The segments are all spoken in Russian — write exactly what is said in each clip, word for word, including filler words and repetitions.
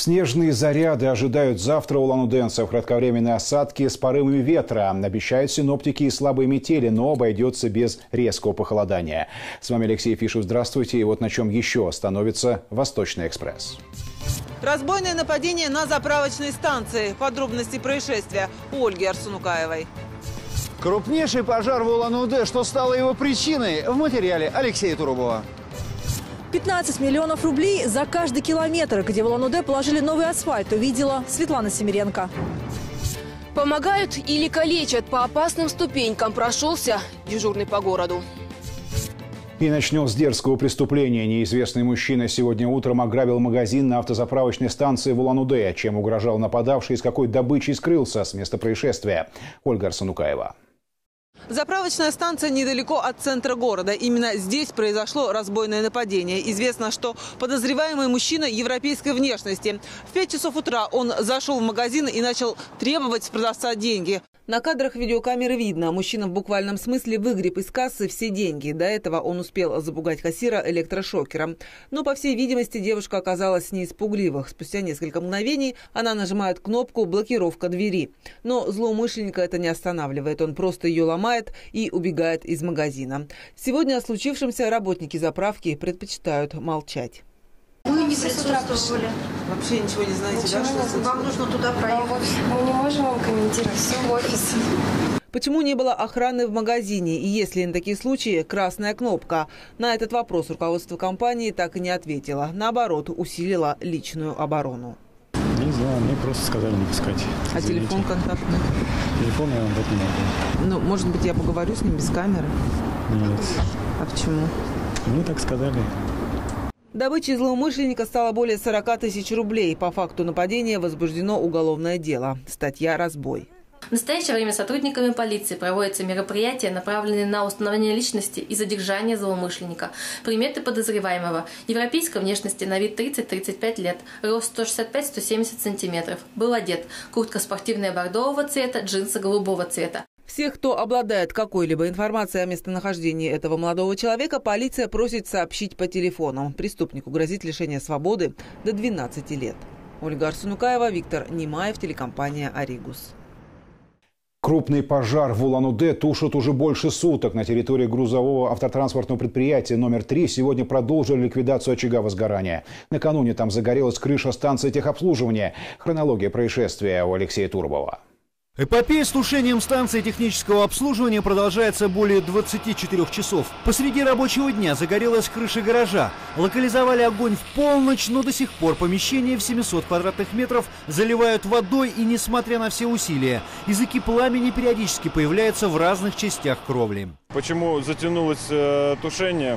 Снежные заряды ожидают завтра у улан-удэнцев. Кратковременные осадки с порывами ветра. Обещают синоптики и слабые метели, но обойдется без резкого похолодания. С вами Алексей Фишев. Здравствуйте. И вот на чем еще остановится Восточный экспресс. Разбойное нападение на заправочной станции. Подробности происшествия у Ольги Арсунукаевой. Крупнейший пожар в Улан-Удэ. Что стало его причиной? В материале Алексея Турубова. пятнадцать миллионов рублей за каждый километр, где в Улан-Удэ положили новый асфальт, увидела Светлана Семеренко. Помогают или калечат. По опасным ступенькам прошелся дежурный по городу. И начнем с дерзкого преступления. Неизвестный мужчина сегодня утром ограбил магазин на автозаправочной станции в Улан-Удэ. Чем угрожал нападавший и с какой добычей скрылся с места происшествия. Ольга Арсунукаева. Заправочная станция недалеко от центра города. Именно здесь произошло разбойное нападение. Известно, что подозреваемый мужчина европейской внешности. В пять часов утра он зашел в магазин и начал требовать с продавца деньги. На кадрах видеокамеры видно, мужчина в буквальном смысле выгреб из кассы все деньги. До этого он успел запугать кассира электрошокером. Но, по всей видимости, девушка оказалась не из пугливых. Спустя несколько мгновений она нажимает кнопку «Блокировка двери». Но злоумышленника это не останавливает. Он просто ее ломает и убегает из магазина. Сегодня о случившемся работники заправки предпочитают молчать. Мы не присутствовали. Вообще ничего не знаете, да? Что Вам нужно туда проехать. Мы не можем вам комментировать, все в офисе. Почему не было охраны в магазине? И есть ли на такие случаи красная кнопка? На этот вопрос руководство компании так и не ответило. Наоборот, усилило личную оборону. Не знаю, мне просто сказали не пускать. А Извините. телефон контактный? Телефон я вам дать не могу. Ну, может быть, я поговорю с ним без камеры? Нет. А почему? Мне так сказали. Добычей злоумышленника стало более сорока тысяч рублей. По факту нападения возбуждено уголовное дело. Статья «Разбой». В настоящее время сотрудниками полиции проводятся мероприятия, направленные на установление личности и задержание злоумышленника. Приметы подозреваемого. Европейской внешности, на вид тридцать-тридцать пять лет, рост сто шестьдесят пять - сто семьдесят сантиметров. Был одет. Куртка спортивная бордового цвета, джинсы голубого цвета. Всех, кто обладает какой-либо информацией о местонахождении этого молодого человека, полиция просит сообщить по телефону. Преступнику грозит лишение свободы до двенадцати лет. Ольга Арсунукаева, Виктор Немаев, телекомпания «Аригус». Крупный пожар в Улан-Удэ тушат уже больше суток. На территории грузового автотранспортного предприятия номер три сегодня продолжили ликвидацию очага возгорания. Накануне там загорелась крыша станции техобслуживания. Хронология происшествия у Алексея Турубова. Эпопея с тушением станции технического обслуживания продолжается более двадцати четырёх часов. Посреди рабочего дня загорелась крыша гаража. Локализовали огонь в полночь, но до сих пор помещение в семисот квадратных метров заливают водой, и несмотря на все усилия, языки пламени периодически появляются в разных частях кровли. Почему затянулось э, тушение?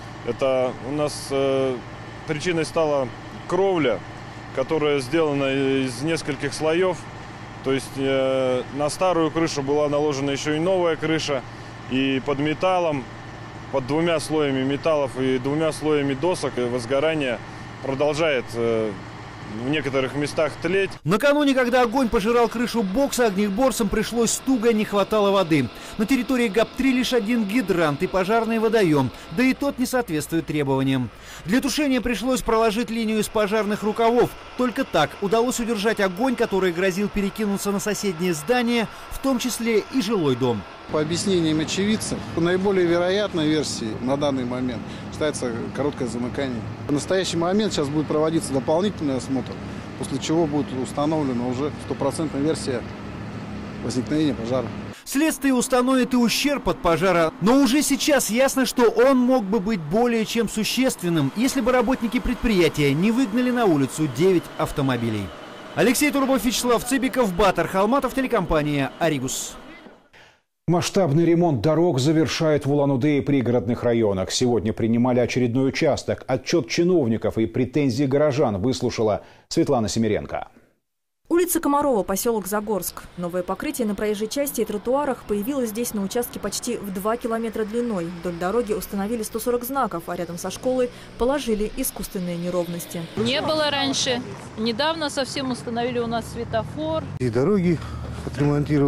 Это у нас э, причиной стала кровля, которая сделана из нескольких слоев. То есть э, на старую крышу была наложена еще и новая крыша. И под металлом, под двумя слоями металлов и двумя слоями досок возгорание продолжает э, в некоторых местах тлеть. Накануне, когда огонь пожирал крышу бокса, огнеборцам пришлось туго, не хватало воды. На территории ГАП-три лишь один гидрант и пожарный водоем, да и тот не соответствует требованиям. Для тушения пришлось проложить линию из пожарных рукавов. Только так удалось удержать огонь, который грозил перекинуться на соседнее здание, в том числе и жилой дом. По объяснениям очевидцев, наиболее вероятной версией на данный момент считается короткое замыкание. В настоящий момент сейчас будет проводиться дополнительный осмотр, после чего будет установлена уже стопроцентная версия возникновения пожара. Следствие установит и ущерб от пожара, но уже сейчас ясно, что он мог бы быть более чем существенным, если бы работники предприятия не выгнали на улицу девять автомобилей. Алексей Турубов, Вячеслав Цыбиков, Батар Халматов, телекомпания «Аригус». Масштабный ремонт дорог завершают в Улан-Удэ и пригородных районах. Сегодня принимали очередной участок. Отчет чиновников и претензии горожан выслушала Светлана Семеренко. Улица Комарова, поселок Загорск. Новое покрытие на проезжей части и тротуарах появилось здесь на участке почти в два километра длиной. Вдоль дороги установили сто сорок знаков, а рядом со школой положили искусственные неровности. Не было раньше. Недавно совсем установили у нас светофор. И дороги отремонтированы.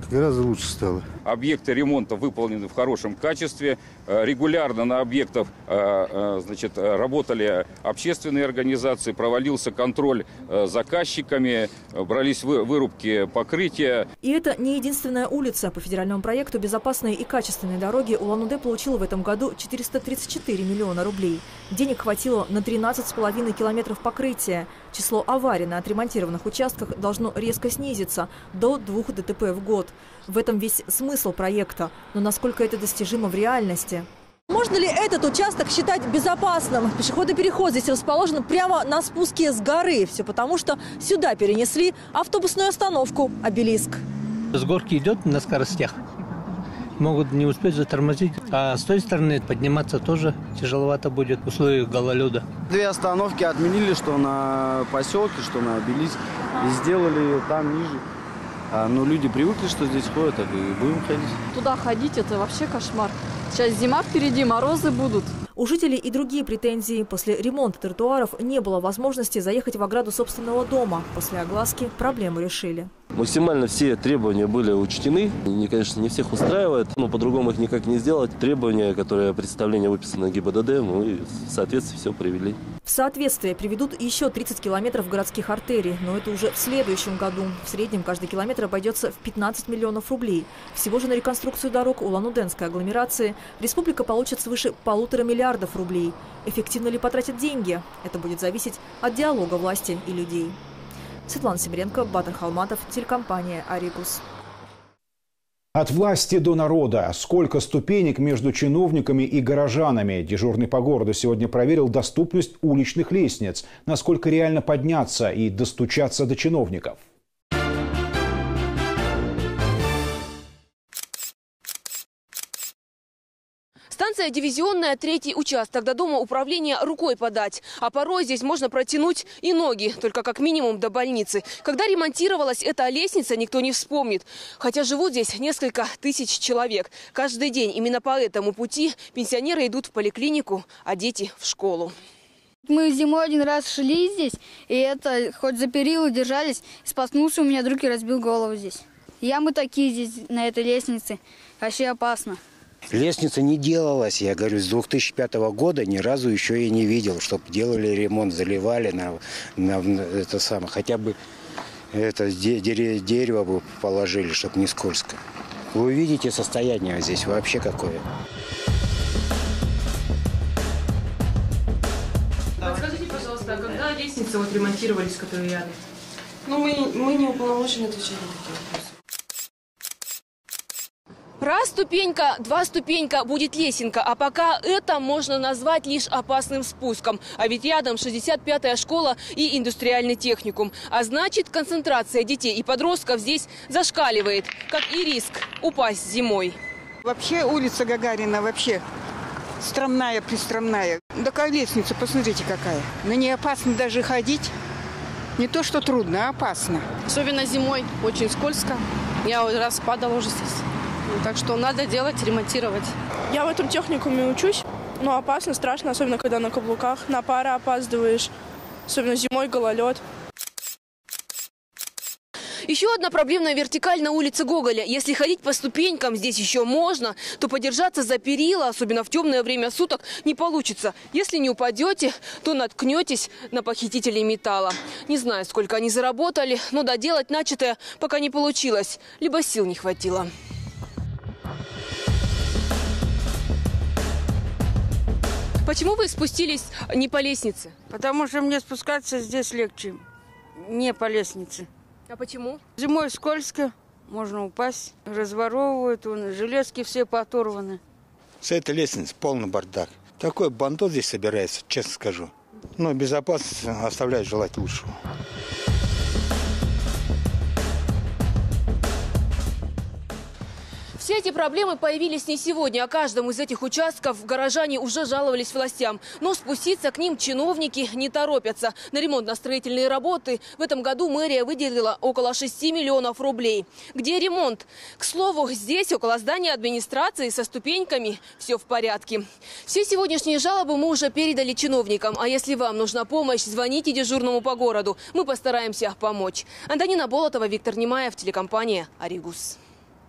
Гораздо лучше стало. Объекты ремонта выполнены в хорошем качестве. Регулярно на объектах значит, работали общественные организации, проводился контроль заказчиками, брались вырубки покрытия. И это не единственная улица. По федеральному проекту «Безопасные и качественные дороги» Улан-Удэ получил в этом году четыреста тридцать четыре миллиона рублей. Денег хватило на тринадцать с половиной километров покрытия. Число аварий на отремонтированных участках должно резко снизиться до двух ДТП в год. В этом весь смысл проекта. Но насколько это достижимо в реальности? Можно ли этот участок считать безопасным? Пешеходный переход здесь расположен прямо на спуске с горы. Все потому, что сюда перенесли автобусную остановку «Обелиск». С горки идет на скоростях. Могут не успеть затормозить. А с той стороны подниматься тоже тяжеловато будет в условиях гололеда. Две остановки отменили, что на поселке, что на Обелиск. И сделали там ниже. А, ну, люди привыкли, что здесь ходят, так и будем ходить. Туда ходить – это вообще кошмар. Сейчас зима впереди, морозы будут. У жителей и другие претензии. После ремонта тротуаров не было возможности заехать в ограду собственного дома. После огласки проблему решили. Максимально все требования были учтены. Они, конечно, не всех устраивают, но по-другому их никак не сделать. Требования, которые представление выписано на ГИБДД, мы в соответствии все привели. В соответствие приведут еще тридцать километров городских артерий. Но это уже в следующем году. В среднем каждый километр обойдется в пятнадцать миллионов рублей. Всего же на реконструкцию дорог улан-удэнской агломерации республика получит свыше полутора миллиардов рублей. Эффективно ли потратят деньги? Это будет зависеть от диалога власти и людей. Светлана Симиренко, Батыр Халматов, телекомпания «Аригус». От власти до народа. Сколько ступенек между чиновниками и горожанами? Дежурный по городу сегодня проверил доступность уличных лестниц. Насколько реально подняться и достучаться до чиновников. Станция «Дивизионная», третий участок. До дома управления рукой подать. А порой здесь можно протянуть и ноги, только как минимум до больницы. Когда ремонтировалась эта лестница, никто не вспомнит. Хотя живут здесь несколько тысяч человек. Каждый день именно по этому пути пенсионеры идут в поликлинику, а дети в школу. Мы зимой один раз шли здесь, и это хоть за перила держались, споткнулся, у меня друг и разбил голову здесь. Ямы такие здесь на этой лестнице, вообще опасно. Лестница не делалась, я говорю, с две тысячи пятого года ни разу еще и не видел, чтобы делали ремонт, заливали на, на, на это самое, хотя бы это дерево, дерево бы положили, чтобы не скользко. Вы видите состояние здесь вообще какое? Подскажите, пожалуйста, а когда лестницы вот ремонтировались, которые рядом? Ну, мы, мы не уполномочены отвечать на такие вопросы. Раз ступенька, два ступенька, будет лесенка. А пока это можно назвать лишь опасным спуском. А ведь рядом шестьдесят пятая школа и индустриальный техникум. А значит, концентрация детей и подростков здесь зашкаливает. Как и риск упасть зимой. Вообще улица Гагарина вообще стромная, пристромная. Такая лестница, посмотрите какая. На ней опасно даже ходить. Не то, что трудно, а опасно. Особенно зимой очень скользко. Я раз падала уже здесь. Так что надо делать, ремонтировать. Я в этом техникуме учусь, но опасно, страшно, особенно когда на каблуках, на пары опаздываешь, особенно зимой гололед. Еще одна проблемная вертикаль на улице Гоголя. Если ходить по ступенькам здесь еще можно, то подержаться за перила, особенно в темное время суток, не получится. Если не упадете, то наткнетесь на похитителей металла. Не знаю, сколько они заработали, но доделать начатое пока не получилось, либо сил не хватило. Почему вы спустились не по лестнице? Потому что мне спускаться здесь легче, не по лестнице. А почему? Зимой скользко, можно упасть, разворовывают, вон, железки все пооторваны. С этой лестницы полный бардак. Такой бандос здесь собирается, честно скажу. Но безопасность оставляет желать лучшего. Все эти проблемы появились не сегодня. О каждом из этих участков горожане уже жаловались властям. Но спуститься к ним чиновники не торопятся. На ремонтно-строительные работы в этом году мэрия выделила около шести миллионов рублей. Где ремонт? К слову, здесь, около здания администрации, со ступеньками все в порядке. Все сегодняшние жалобы мы уже передали чиновникам. А если вам нужна помощь, звоните дежурному по городу. Мы постараемся помочь. Антонина Болотова, Виктор Немаев, телекомпания «Аригус».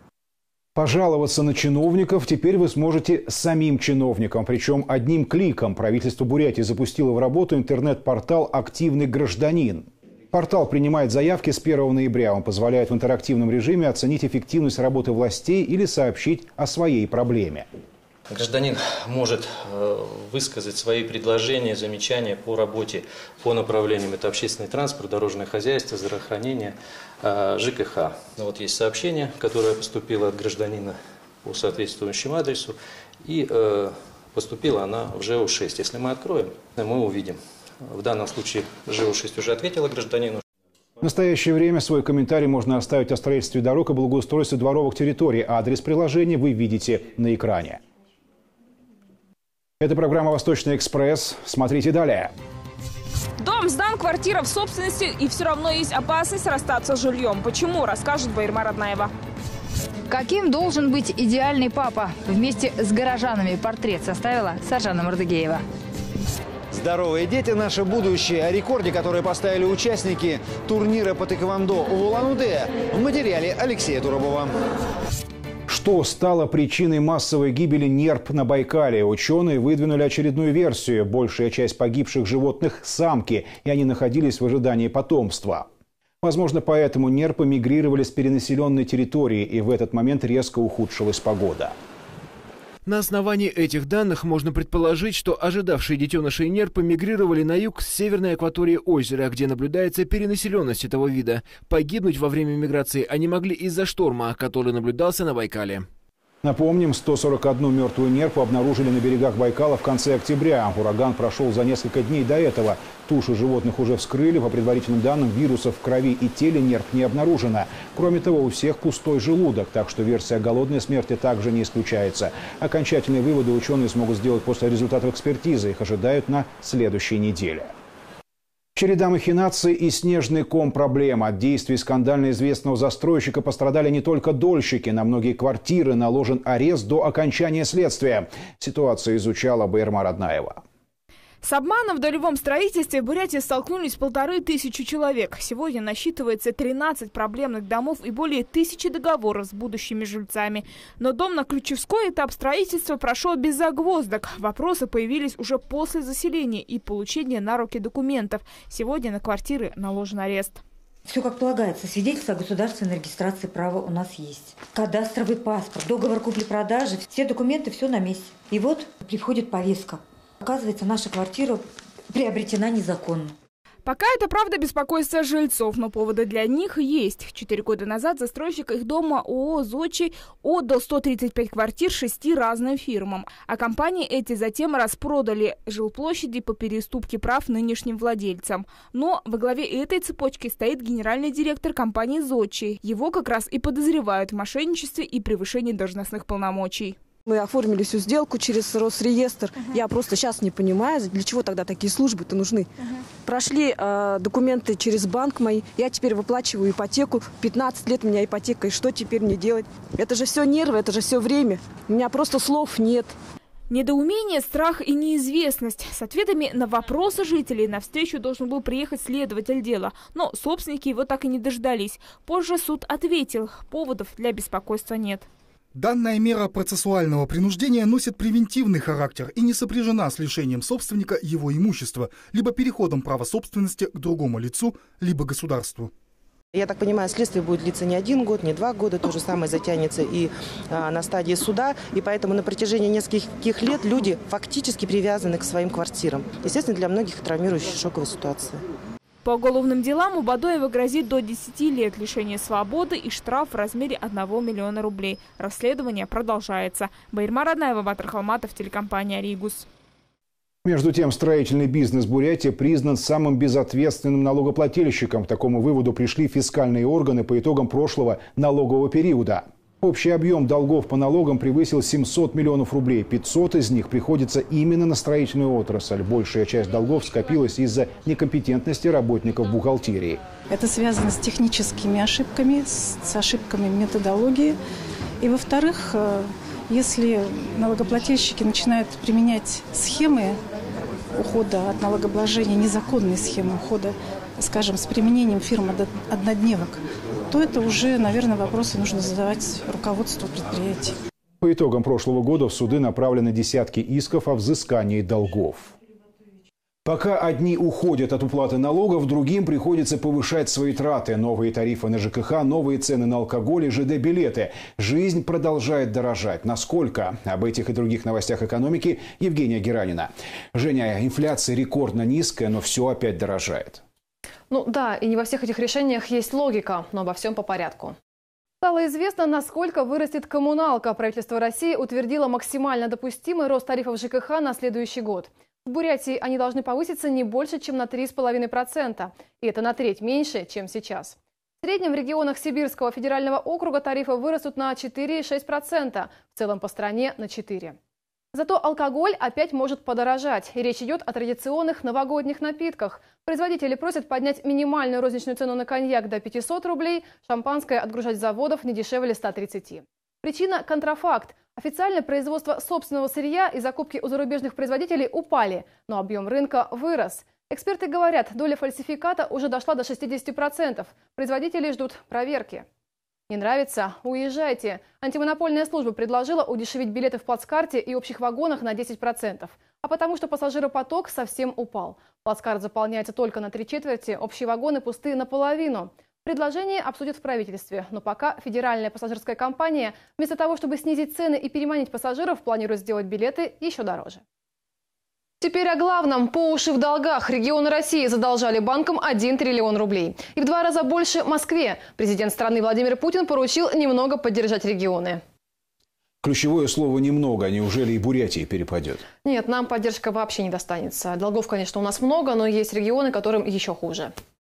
Пожаловаться на чиновников теперь вы сможете самим чиновникам. Причем одним кликом. Правительство Бурятии запустило в работу интернет-портал «Активный гражданин». Портал принимает заявки с первого ноября. Он позволяет в интерактивном режиме оценить эффективность работы властей или сообщить о своей проблеме. Гражданин может высказать свои предложения, замечания по работе по направлениям. Это общественный транспорт, дорожное хозяйство, здравоохранение, ЖКХ. Вот есть сообщение, которое поступило от гражданина по соответствующему адресу. И поступила она в ЖЭО шесть. Если мы откроем, мы увидим. В данном случае ЖЭО шесть уже ответила гражданину. В настоящее время свой комментарий можно оставить о строительстве дорог и благоустройстве дворовых территорий. Адрес приложения вы видите на экране. Это программа «Восточный экспресс». Смотрите далее. Дом сдан, квартира в собственности, и все равно есть опасность расстаться с жильем. Почему, расскажет Баирма Роднаева. Каким должен быть идеальный папа? Вместе с горожанами портрет составила Саржана Мордыгеева. Здоровые дети – наше будущее. О рекорде, который поставили участники турнира по тэквондо в Улан-Удэ, в материале Алексея Туробова. Что стало причиной массовой гибели нерп на Байкале? Ученые выдвинули очередную версию. Большая часть погибших животных – самки, и они находились в ожидании потомства. Возможно, поэтому нерпы мигрировали с перенаселенной территории, и в этот момент резко ухудшилась погода. На основании этих данных можно предположить, что ожидавшие детенышей нерпы мигрировали на юг с северной акватории озера, где наблюдается перенаселенность этого вида. Погибнуть во время миграции они могли из-за шторма, который наблюдался на Байкале. Напомним, сто сорок одну мертвую нерпу обнаружили на берегах Байкала в конце октября. Ураган прошел за несколько дней до этого. Туши животных уже вскрыли. По предварительным данным, вирусов в крови и теле нерп не обнаружено. Кроме того, у всех пустой желудок, так что версия голодной смерти также не исключается. Окончательные выводы ученые смогут сделать после результатов экспертизы. Их ожидают на следующей неделе. Череда махинаций и снежный ком проблем. От действий скандально известного застройщика пострадали не только дольщики. На многие квартиры наложен арест до окончания следствия. Ситуацию изучала Баирма Роднаева. С обманом в долевом строительстве в Бурятии столкнулись полторы тысячи человек. Сегодня насчитывается тринадцать проблемных домов и более тысячи договоров с будущими жильцами. Но дом на Ключевской этап строительства прошел без загвоздок. Вопросы появились уже после заселения и получения на руки документов. Сегодня на квартиры наложен арест. Все как полагается. Свидетельство о государственной регистрации права у нас есть. Кадастровый паспорт, договор купли-продажи. Все документы, все на месте. И вот приходит повестка. Оказывается, наша квартира приобретена незаконно. Пока это, правда, беспокойство жильцов, но поводы для них есть. Четыре года назад застройщик их дома ООО «Зодчий» отдал сто тридцать пять квартир шести разным фирмам. А компании эти затем распродали жилплощади по переуступке прав нынешним владельцам. Но во главе этой цепочки стоит генеральный директор компании «Зодчий». Его как раз и подозревают в мошенничестве и превышении должностных полномочий. Мы оформили всю сделку через Росреестр. Uh-huh. Я просто сейчас не понимаю, для чего тогда такие службы-то нужны. Uh-huh. Прошли э, документы через банк мои. Я теперь выплачиваю ипотеку. пятнадцать лет у меня ипотека. И что теперь мне делать? Это же все нервы, это же все время. У меня просто слов нет. Недоумение, страх и неизвестность. С ответами на вопросы жителей навстречу должен был приехать следователь дела. Но собственники его так и не дождались. Позже суд ответил, поводов для беспокойства нет. Данная мера процессуального принуждения носит превентивный характер и не сопряжена с лишением собственника его имущества, либо переходом права собственности к другому лицу, либо государству. Я так понимаю, следствие будет длиться не один год, не два года, то же самое затянется и а, на стадии суда, и поэтому на протяжении нескольких лет люди фактически привязаны к своим квартирам. Естественно, для многих травмирующая шоковая ситуация. По уголовным делам у Бадоева грозит до десяти лет лишения свободы и штраф в размере одного миллиона рублей. Расследование продолжается. Баирма Роднаева, Батыр Халматов, телекомпания «Ригус». Между тем, строительный бизнес Бурятии признан самым безответственным налогоплательщиком. К такому выводу пришли фискальные органы по итогам прошлого налогового периода. Общий объем долгов по налогам превысил семьсот миллионов рублей. пятьсот из них приходится именно на строительную отрасль. Большая часть долгов скопилась из-за некомпетентности работников бухгалтерии. Это связано с техническими ошибками, с ошибками методологии. И, во-вторых, если налогоплательщики начинают применять схемы ухода от налогообложения, незаконные схемы ухода, скажем, с применением фирм-однодневок, то это уже, наверное, вопросы нужно задавать руководству предприятий. По итогам прошлого года в суды направлены десятки исков о взыскании долгов. Пока одни уходят от уплаты налогов, другим приходится повышать свои траты. Новые тарифы на ЖКХ, новые цены на алкоголь и ЖД-билеты. Жизнь продолжает дорожать. Насколько? Об этих и других новостях экономики Евгения Геранина. Женя, инфляция рекордно низкая, но все опять дорожает. Ну да, и не во всех этих решениях есть логика, но обо всем по порядку. Стало известно, насколько вырастет коммуналка. Правительство России утвердило максимально допустимый рост тарифов ЖКХ на следующий год. В Бурятии они должны повыситься не больше, чем на три с половиной процента. И это на треть меньше, чем сейчас. В среднем в регионах Сибирского федерального округа тарифы вырастут на четыре и шесть десятых процента. В целом по стране на четыре процента. Зато алкоголь опять может подорожать. И речь идет о традиционных новогодних напитках. Производители просят поднять минимальную розничную цену на коньяк до пятисот рублей, шампанское отгружать с заводов не дешевле ста тридцати. Причина – контрафакт. Официально производство собственного сырья и закупки у зарубежных производителей упали, но объем рынка вырос. Эксперты говорят, доля фальсификата уже дошла до шестидесяти процентов. Производители ждут проверки. Не нравится? Уезжайте. Антимонопольная служба предложила удешевить билеты в плацкарте и общих вагонах на десять процентов. А потому что пассажиропоток совсем упал. Плацкарт заполняется только на три четверти, общие вагоны пусты наполовину. Предложение обсудят в правительстве, но пока федеральная пассажирская компания вместо того, чтобы снизить цены и переманить пассажиров, планирует сделать билеты еще дороже. Теперь о главном. По уши в долгах. Регионы России задолжали банкам один триллион рублей. И в два раза больше Москве. Президент страны Владимир Путин поручил немного поддержать регионы. Ключевое слово «немного». Неужели и Бурятии перепадет? Нет, нам поддержка вообще не достанется. Долгов, конечно, у нас много, но есть регионы, которым еще хуже.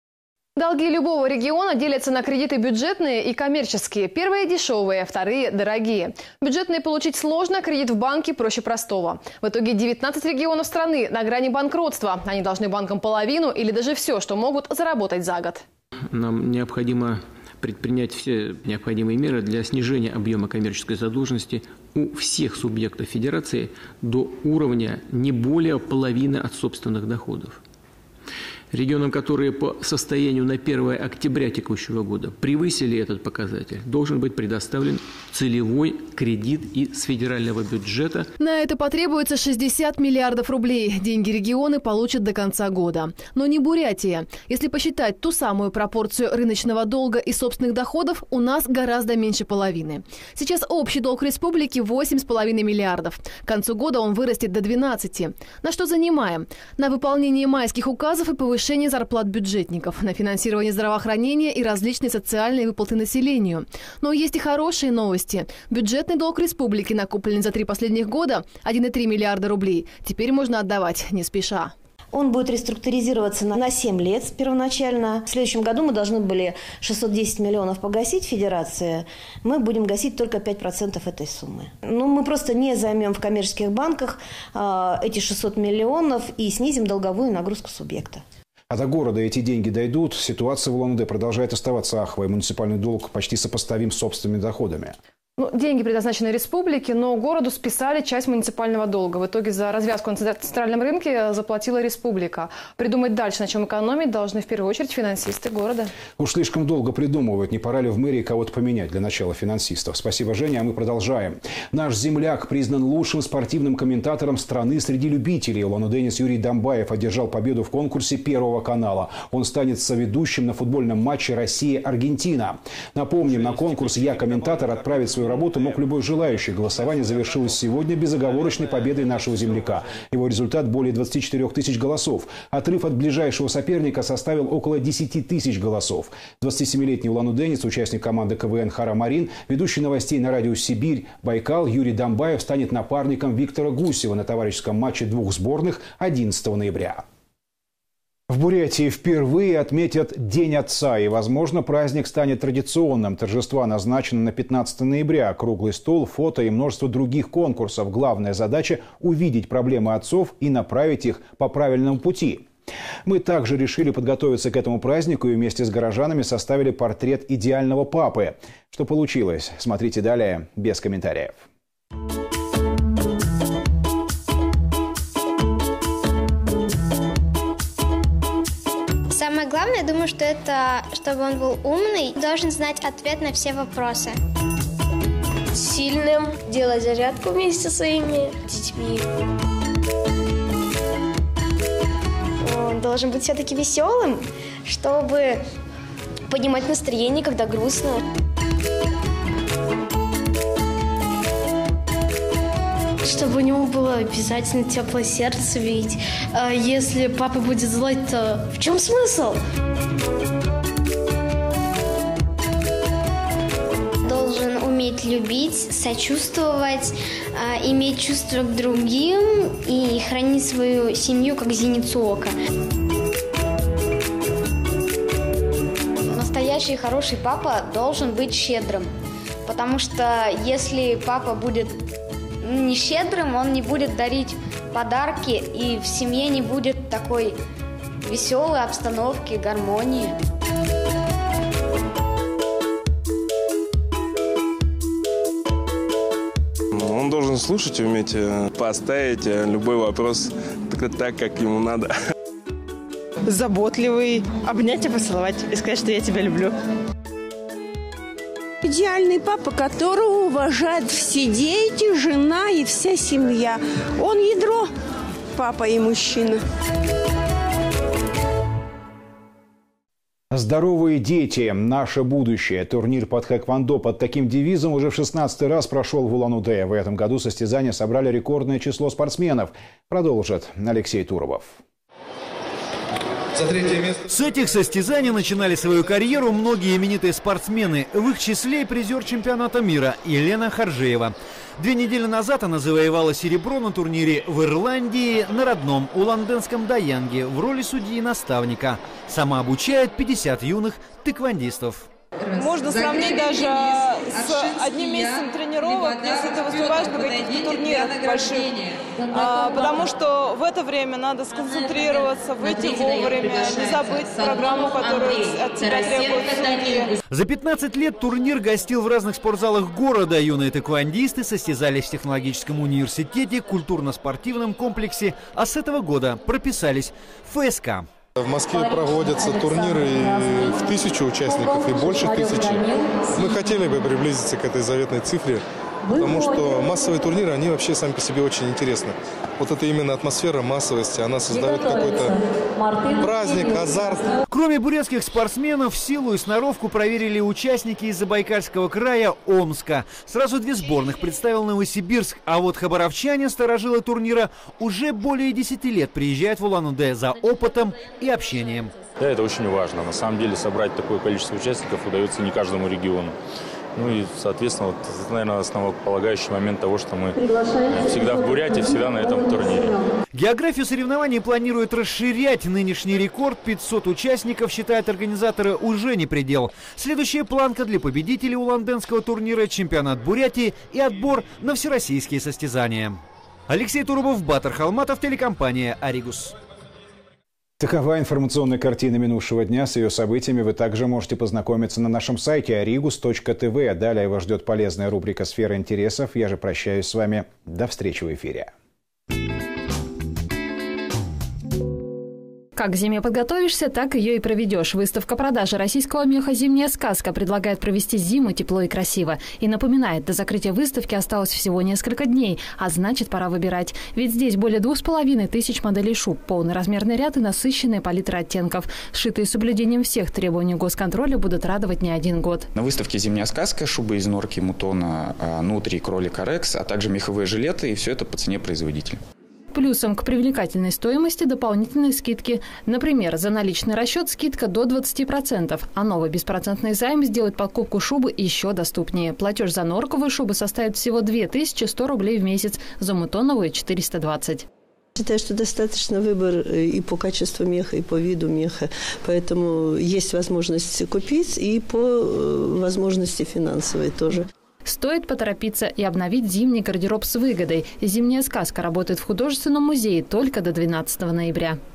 Долги любого региона делятся на кредиты бюджетные и коммерческие. Первые дешевые, вторые дорогие. Бюджетные получить сложно, кредит в банке проще простого. В итоге девятнадцать регионов страны на грани банкротства. Они должны банкам половину или даже все, что могут заработать за год. Нам необходимо предпринять все необходимые меры для снижения объема коммерческой задолженности у всех субъектов федерации до уровня не более половины от собственных доходов. Регионам, которые по состоянию на первое октября текущего года превысили этот показатель, должен быть предоставлен целевой кредит из федерального бюджета. На это потребуется шестьдесят миллиардов рублей. Деньги регионы получат до конца года. Но не Бурятия. Если посчитать ту самую пропорцию рыночного долга и собственных доходов, у нас гораздо меньше половины. Сейчас общий долг республики восемь с половиной миллиардов. К концу года он вырастет до двенадцати. На что занимаем? На выполнение майских указов и повышение Повышение зарплат бюджетников, на финансирование здравоохранения и различные социальные выплаты населению. Но есть и хорошие новости. Бюджетный долг республики, накопленный за три последних года, один и три миллиарда рублей, теперь можно отдавать не спеша. Он будет реструктуризироваться на семь лет первоначально. В следующем году мы должны были шестьсот десять миллионов погасить Федерации. Мы будем гасить только пять процентов этой суммы. Ну, мы просто не займем в коммерческих банках э, эти шестьсот миллионов и снизим долговую нагрузку субъекта. А до города эти деньги дойдут. Ситуация в Улан-Удэ продолжает оставаться аховой. Муниципальный долг почти сопоставим с собственными доходами. Ну, деньги предназначены республике, но городу списали часть муниципального долга. В итоге за развязку на центральном рынке заплатила республика. Придумать дальше, на чем экономить, должны в первую очередь финансисты города. Уж слишком долго придумывают. Не пора ли в мэрии кого-то поменять для начала финансистов? Спасибо, Женя, а мы продолжаем. Наш земляк признан лучшим спортивным комментатором страны среди любителей. Улан-Удэнец Юрий Дамбаев одержал победу в конкурсе Первого канала. Он станет соведущим на футбольном матче Россия-Аргентина. Напомним, на конкурс «Я комментатор» отправит свою работу мог любой желающий. Голосование завершилось сегодня безоговорочной победой нашего земляка. Его результат более двадцати четырёх тысяч голосов. Отрыв от ближайшего соперника составил около десяти тысяч голосов. двадцатисемилетний улан-удэнец, участник команды КВН «Хара Марин», ведущий новостей на радио «Сибирь», Байкал, Юрий Дамбаев станет напарником Виктора Гусева на товарищеском матче двух сборных одиннадцатого ноября. В Бурятии впервые отметят День отца, и, возможно, праздник станет традиционным. Торжества назначены на пятнадцатое ноября. Круглый стол, фото и множество других конкурсов. Главная задача – увидеть проблемы отцов и направить их по правильному пути. Мы также решили подготовиться к этому празднику и вместе с горожанами составили портрет идеального папы. Что получилось? Смотрите далее, без комментариев. Самое главное, я думаю, что это, чтобы он был умный, должен знать ответ на все вопросы. Сильным, делать зарядку вместе со своими детьми. Он должен быть все-таки веселым, чтобы поднимать настроение, когда грустно. Чтобы у него было обязательно теплое сердце, ведь э, если папа будет злой, то в чем смысл? Должен уметь любить, сочувствовать, э, иметь чувства к другим и хранить свою семью как зеницу ока. Настоящий хороший папа должен быть щедрым, потому что если папа будет не щедрым, он не будет дарить подарки, и в семье не будет такой веселой обстановки, гармонии. Он должен слушать и уметь поставить любой вопрос так, как ему надо. Заботливый, обнять и поцеловать, и сказать, что я тебя люблю. Идеальный папа, которого уважают все дети, жена и вся семья. Он ядро, папа и мужчина. Здоровые дети – наше будущее. Турнир по тхэквондо под таким девизом уже в шестнадцатый раз прошел в Улан-Удэ. В этом году состязания собрали рекордное число спортсменов. Продолжит Алексей Туробов. С этих состязаний начинали свою карьеру многие именитые спортсмены. В их числе и призер чемпионата мира Елена Харжеева. Две недели назад она завоевала серебро на турнире в Ирландии на родном улан-удэнском Даянге в роли судьи и наставника. Сама обучает пятьдесят юных тэквондистов. Можно сравнить даже с одним месяцем тренировок, если ты выступаешь на каких-то турнирах больших. А, потому что в это время надо сконцентрироваться, выйти вовремя, не забыть программу, которую от тебя требуют судьи. За пятнадцать лет турнир гостил в разных спортзалах города. Юные тэквондисты состязались в технологическом университете, культурно-спортивном комплексе, а с этого года прописались в ФСК. В Москве проводятся турниры в тысячу участников и больше тысячи. Мы хотели бы приблизиться к этой заветной цифре, потому что массовые турниры, они вообще сами по себе очень интересны. Вот это именно атмосфера массовости, она создает какой-то праздник, азарт. Кроме бурятских спортсменов, силу и сноровку проверили участники из Забайкальского края Омска. Сразу две сборных представил Новосибирск, а вот хабаровчане, старожилы турнира, уже более десяти лет приезжают в Улан-Удэ за опытом и общением. Да, это очень важно. На самом деле собрать такое количество участников удается не каждому региону. Ну и, соответственно, вот это, наверное, основополагающий момент того, что мы всегда в Бурятии, всегда на этом турнире. Географию соревнований планируют расширять. Нынешний рекорд пятьсот участников, считают организаторы, уже не предел. Следующая планка для победителей улан-удэнского турнира – чемпионат Бурятии и отбор на всероссийские состязания. Алексей Туробов, Батар Халматов, телекомпания «Аригус». Такова информационная картина минувшего дня. С ее событиями вы также можете познакомиться на нашем сайте аригус точка тв. Далее вас ждет полезная рубрика «Сфера интересов». Я же прощаюсь с вами. До встречи в эфире. Как к зиме подготовишься, так ее и проведешь. Выставка продажи российского меха «Зимняя сказка» предлагает провести зиму тепло и красиво. И напоминает, до закрытия выставки осталось всего несколько дней, а значит, пора выбирать. Ведь здесь более двух с половиной тысяч моделей шуб, полный размерный ряд и насыщенная палитра оттенков. Сшитые с соблюдением всех требований госконтроля будут радовать не один год. На выставке «Зимняя сказка» шубы из норки, мутона, нутри, кролика, рекс, а также меховые жилеты, и все это по цене производителя. Плюсом к привлекательной стоимости дополнительные скидки. Например, за наличный расчет скидка до двадцати процентов, а новый беспроцентный займ сделает покупку шубы еще доступнее. Платеж за норковую шубу составит всего две тысячи сто рублей в месяц, за мутоновую – четыреста двадцать. Считаю, что достаточно выбор и по качеству меха, и по виду меха. Поэтому есть возможность купить и по возможности финансовой тоже. Стоит поторопиться и обновить зимний гардероб с выгодой. «Зимняя сказка» работает в художественном музее только до двенадцатого ноября.